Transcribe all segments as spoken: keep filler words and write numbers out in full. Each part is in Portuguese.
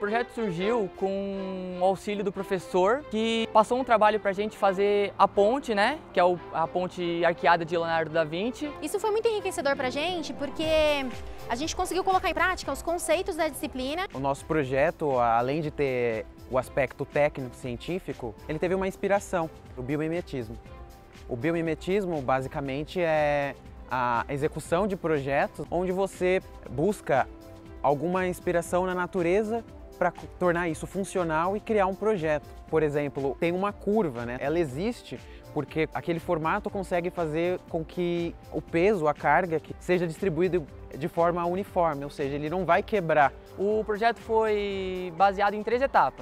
projeto surgiu com o auxílio do professor, que passou um trabalho para a gente fazer a ponte, né? Que é o, a ponte arqueada de Leonardo da Vinci. Isso foi muito enriquecedor para a gente, porque a gente conseguiu colocar em prática os conceitos da disciplina. O nosso projeto, além de ter o aspecto técnico-científico, ele teve uma inspiração, o biomimetismo. O biomimetismo, basicamente, é a execução de projetos onde você busca alguma inspiração na natureza para tornar isso funcional e criar um projeto. Por exemplo, tem uma curva, né? Ela existe porque aquele formato consegue fazer com que o peso, a carga, seja distribuído de forma uniforme, ou seja, ele não vai quebrar. O projeto foi baseado em três etapas.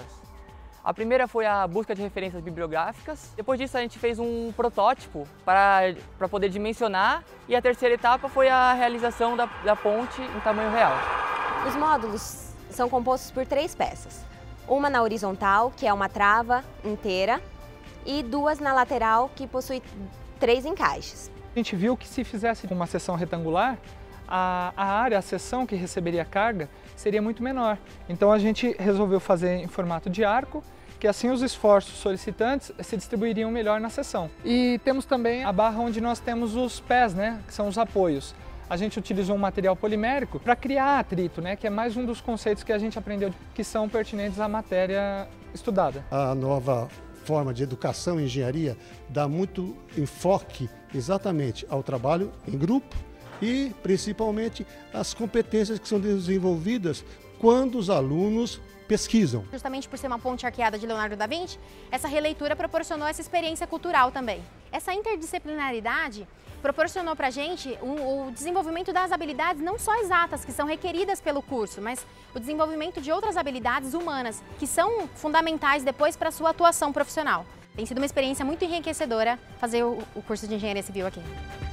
A primeira foi a busca de referências bibliográficas. Depois disso a gente fez um protótipo para, para poder dimensionar. E a terceira etapa foi a realização da, da ponte em tamanho real. Os módulos são compostos por três peças. Uma na horizontal, que é uma trava inteira, e duas na lateral, que possui três encaixes. A gente viu que se fizesse uma seção retangular, a, a área, a seção que receberia carga, seria muito menor. Então a gente resolveu fazer em formato de arco, que assim os esforços solicitantes se distribuiriam melhor na seção. E temos também a barra onde nós temos os pés, né, que são os apoios. A gente utilizou um material polimérico para criar atrito, né, que é mais um dos conceitos que a gente aprendeu que são pertinentes à matéria estudada. A nova forma de educação e engenharia dá muito enfoque exatamente ao trabalho em grupo e principalmente às competências que são desenvolvidas quando os alunos pesquisam. Justamente por ser uma ponte arqueada de Leonardo da Vinci, essa releitura proporcionou essa experiência cultural também. Essa interdisciplinaridade proporcionou para a gente o, o desenvolvimento das habilidades não só exatas, que são requeridas pelo curso, mas o desenvolvimento de outras habilidades humanas, que são fundamentais depois para a sua atuação profissional. Tem sido uma experiência muito enriquecedora fazer o, o curso de Engenharia Civil aqui.